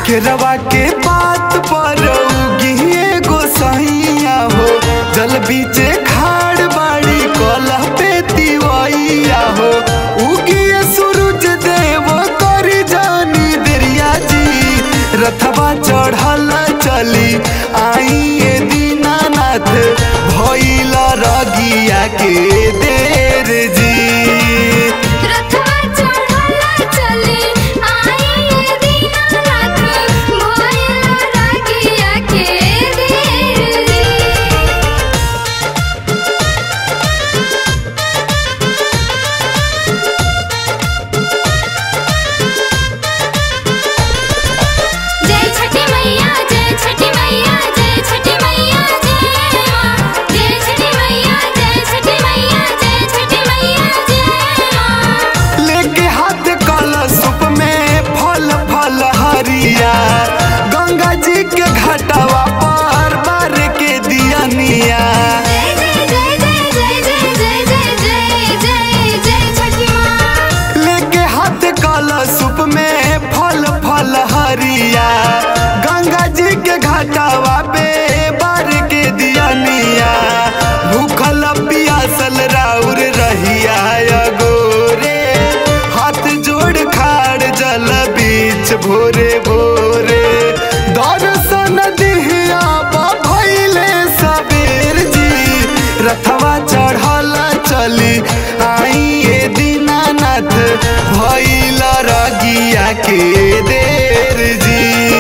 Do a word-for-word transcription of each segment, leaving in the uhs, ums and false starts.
केरवा के बात पर उगिए गोसाइया हो, जल बीचे खाड़ बाड़ी कलह पे तिवैया हो। उगिए सूरज देव करी जानी देरिया जी, रथवा चढ़ल चली आइए दीनानाथ भइल रगिया के देर जी। गंगा जी के घाटवा पर बार के दियनिया, लेके हाथ कलशुप में फल फल हरिया। गंगा जी के घाटवा पे बार के दियनिया, भूखल पियासल राउर रहिया गोरे, हाथ जोड़ खाड़ जल बीच भोरे भोरे। दर्शन दिहिया भइले सबेर जी, रथवा चढ़ल चली आइए दीनानाथ भइल रगिया के देर जी।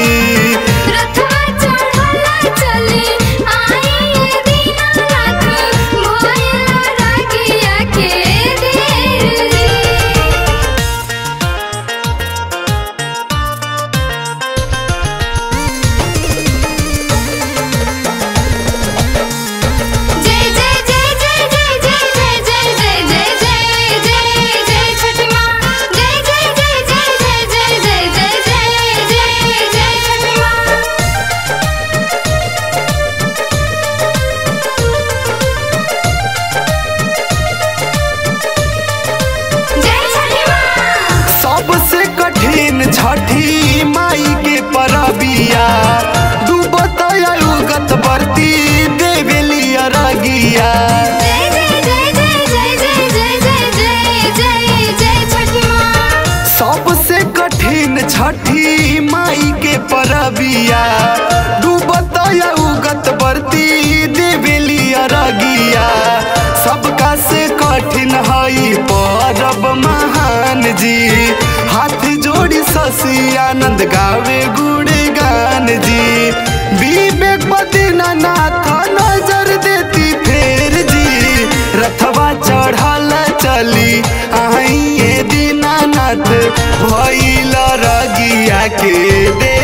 छठी माई के परबिया, डूबत उगत बरती देवेली अरगिया। सबसे कठिन छठी माई के परबिया, डूबत उगत बरती देवेली अरगिया। सबका से कठिन हई परब महान जी, हाथ जोड़ी शशि आनंद गावे गुणगान जी। विवेक बद्रीनाथ नजर देती फेर जी, रथवा चढ़ल चली आइए दीनानाथ भइल रगिया के दे।